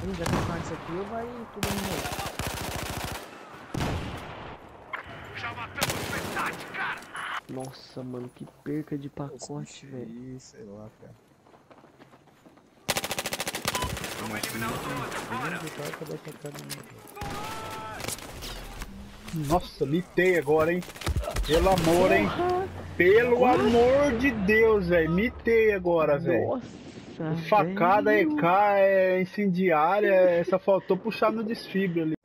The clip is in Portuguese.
Ih, já tem mais isso aqui, ou vai tudo no meio? Já matamos metade, cara! Nossa, mano, que perca de pacote, velho. Ih, sei lá, cara. Vamos eliminar os outros, bora! Nossa, mitei agora, hein? Pelo amor, hein? Pelo amor de Deus, velho. Mitei agora, velho. Nossa, Facada, velho. EK, é incendiária. Só faltou puxar no desfibre ali.